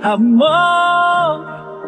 Amor,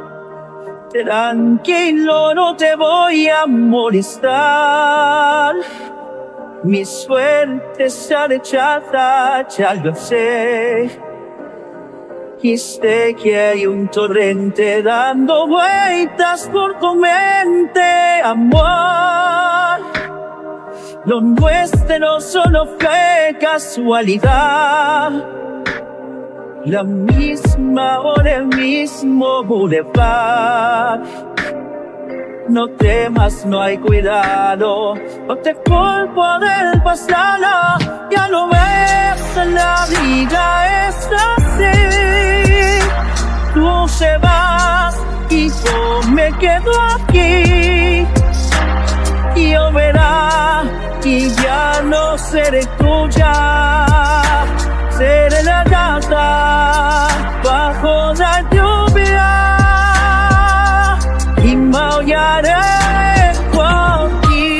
tranquilo, no te voy a molestar. Mi suerte está rechazada, ya lo sé. Y sé que hay un torrente dando vueltas por tu mente, amor. Lo nuestro solo fue casualidad. La misma hora, el mismo boulevard. No temas, no hay cuidado, no te culpo del pasado. Ya lo ves, la vida es así. Tú se vas y yo me quedo aquí. Y yo verá que ya no seré tuya. Seré la gata bajo la lluvia y maullaré por ti.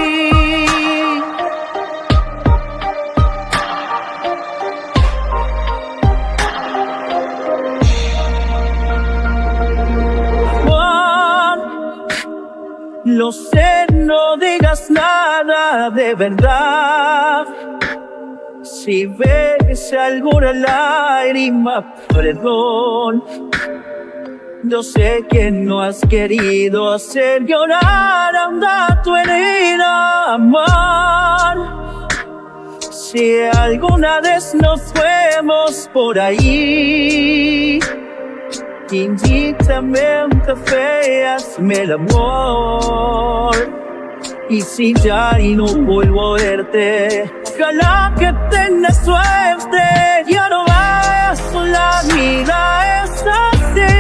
Amor, lo sé, no digas nada de verdad. Si ves alguna lágrima, perdón. Yo sé que no has querido hacer llorar a tu herida, amor. Si alguna vez nos fuimos por ahí, invítame a un café, hazme el amor. Y si ya y no vuelvo a verte, ojalá que tengas suerte. Ya no vas, la vida es así.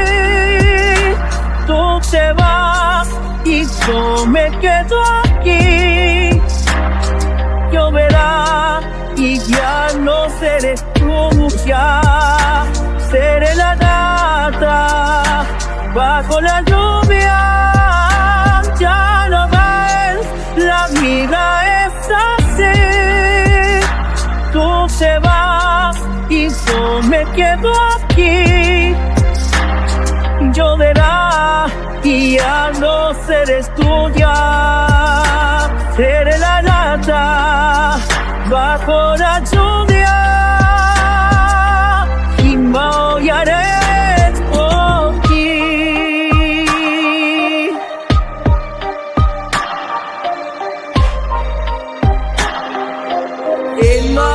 Tú te vas y yo me quedo aquí. Lloverá y ya no seré tuya. Seré la gata bajo la lluvia. Ya no ves, la vida es así. Tú te vas y yo me quedo aquí. Lloverá y ya no seré tuya. Seré la lata bajo la lluvia y maullaré por ti. El mar